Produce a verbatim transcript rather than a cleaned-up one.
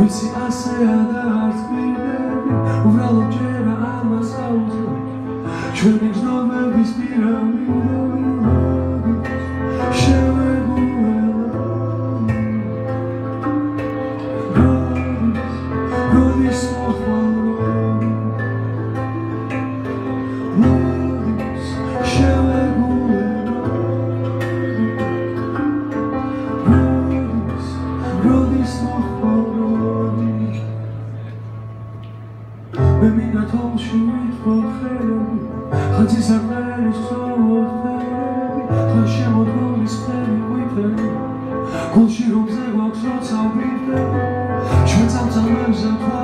ვიცი ასეა და არც გვირდები უბრალოდ ჯერა ამას აუძლებ ჩვენი გრძნობების პირამიდები შევეგუება როდის როდის მოხვალ როდის შევეგუება როდის როდის მოხვალ მე მინდა თოლში ვითვალ ხელები ხაცის არღერის ცოვორდები ხან შემოდგომის ხელი ყვიტები გულში რომზე გვაქვს როცა ვირდები ჩვენ წამწამებზე